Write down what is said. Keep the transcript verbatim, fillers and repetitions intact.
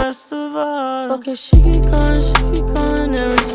best of us. Okay, she keep going, she keep going every